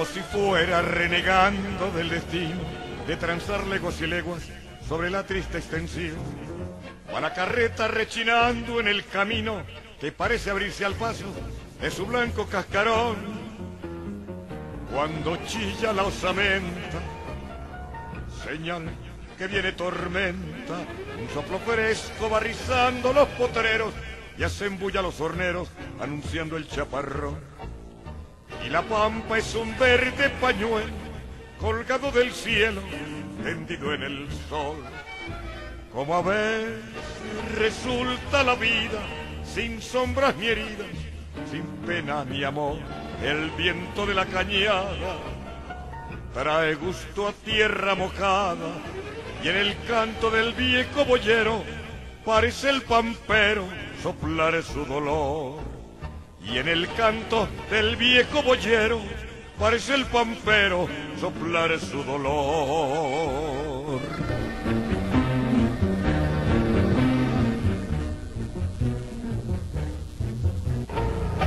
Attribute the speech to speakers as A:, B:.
A: como si fuera renegando del destino de transar leguas y leguas sobre la triste extensión. Va la carreta rechinando en el camino que parece abrirse al paso de su blanco cascarón. Cuando chilla la osamenta, señal que viene tormenta, un soplo fresco va rizando los potreros y hacen bulla los horneros anunciando el chaparrón. Y la pampa es un verde pañuelo colgado del cielo, tendido en el sol. Como a veces resulta la vida, sin sombras ni heridas, sin pena ni amor. El viento de la cañada trae gusto a tierra mojada, y en el canto del viejo boyero parece el pampero soplar su dolor. Y en el canto del viejo boyero parece el pampero soplar su dolor.